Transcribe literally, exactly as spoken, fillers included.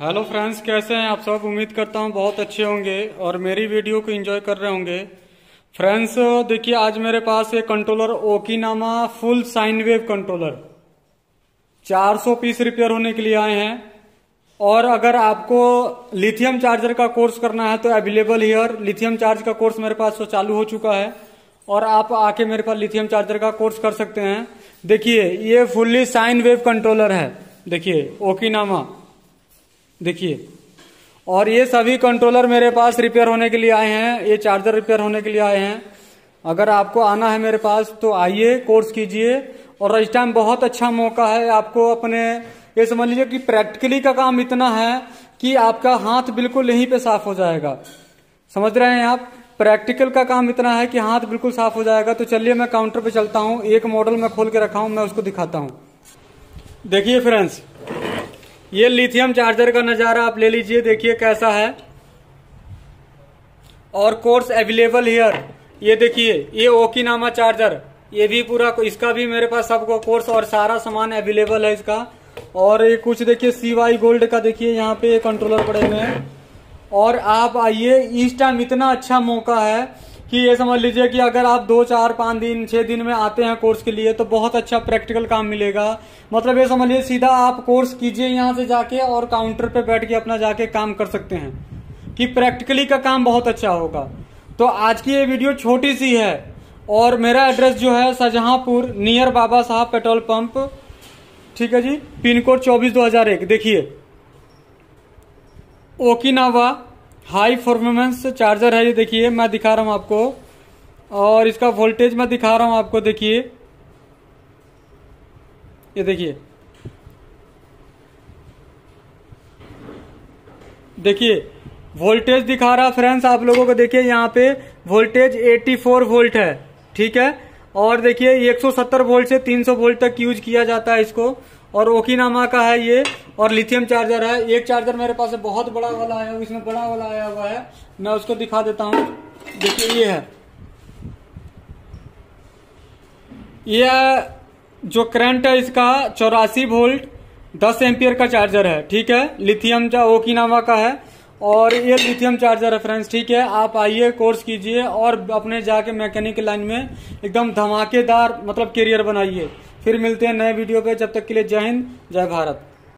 Hello friends, कैसे हैं आप सब। उम्मीद करता हूं बहुत अच्छे होंगे और मेरी वीडियो को एंजॉय कर रहे होंगे। फ्रेंड्स देखिए, आज मेरे पास एक कंट्रोलर ओकिनामा फुल साइन वेव कंट्रोलर चार सौ पीस रिपेयर होने के लिए आए हैं। और अगर आपको लिथियम चार्जर का कोर्स करना है तो अवेलेबल हियर। लिथियम चार्ज का कोर्स मेरे पास तो चालू हो चुका है और आप आके मेरे पास लिथियम चार्जर का कोर्स कर सकते हैं। देखिए, ये फुल्ली साइन वेव कंट्रोलर है। देखिए ओकिनामा, देखिए। और ये सभी कंट्रोलर मेरे पास रिपेयर होने के लिए आए हैं, ये चार्जर रिपेयर होने के लिए आए हैं। अगर आपको आना है मेरे पास तो आइए, कोर्स कीजिए। और इस टाइम बहुत अच्छा मौका है आपको अपने, ये समझ लीजिए कि प्रैक्टिकली का काम इतना है कि आपका हाथ बिल्कुल यहीं पे साफ हो जाएगा। समझ रहे हैं आप, प्रैक्टिकल का काम इतना है कि हाथ बिल्कुल साफ हो जाएगा। तो चलिए मैं काउंटर पे चलता हूँ, एक मॉडल मैं खोल के रखा हूँ, मैं उसको दिखाता हूँ। देखिए फ्रेंड्स, ये लिथियम चार्जर का नजारा आप ले लीजिए, देखिए कैसा है। और कोर्स अवेलेबल हियर। ये देखिए, ये ओकिनामा चार्जर, ये भी पूरा, इसका भी मेरे पास सबको कोर्स और सारा सामान अवेलेबल है इसका। और ये कुछ देखिए सी वाई गोल्ड का, देखिए यहाँ पे कंट्रोलर पड़े हुए हैं। और आप आइए, इस टाइम इतना अच्छा मौका है कि ये समझ लीजिए कि अगर आप दो चार पाँच दिन छह दिन में आते हैं कोर्स के लिए तो बहुत अच्छा प्रैक्टिकल काम मिलेगा। मतलब ये समझ लीजिए सीधा आप कोर्स कीजिए यहाँ से जाके और काउंटर पे बैठ के अपना जाके काम कर सकते हैं कि प्रैक्टिकली का काम बहुत अच्छा होगा। तो आज की ये वीडियो छोटी सी है और मेरा एड्रेस जो है शाहजहांपुर, नियर बाबा साहब पेट्रोल पंप, ठीक है जी, पिन कोड चौबीस दो हजार एक। देखिए ओकिनावा हाई परफॉर्मेंस चार्जर है ये। देखिए मैं दिखा रहा हूं आपको, और इसका वोल्टेज मैं दिखा रहा हूं आपको। देखिए ये देखिए, देखिए वोल्टेज दिखा रहा फ्रेंड्स आप लोगों को। देखिए यहाँ पे वोल्टेज चौरासी वोल्ट है, ठीक है। और देखिए एक सौ सत्तर वोल्ट से तीन सौ वोल्ट तक यूज किया जाता है इसको। और ओकिनामा का है ये, और लिथियम चार्जर है। एक चार्जर मेरे पास है, बहुत बड़ा वाला है, इसमें बड़ा वाला आया हुआ है, मैं उसको दिखा देता हूं। देखिए ये है, ये जो करंट है इसका चौरासी वोल्ट दस एम्पियर का चार्जर है, ठीक है। लिथियम का ओकिनामा का है और ये लिथियम चार्जर है फ्रेंड्स, ठीक है। आप आइए, कोर्स कीजिए और अपने जाके मैकेनिकल लाइन में एकदम धमाकेदार मतलब करियर बनाइए। फिर मिलते हैं नए वीडियो पे, जब तक के लिए जय हिंद, जय भारत।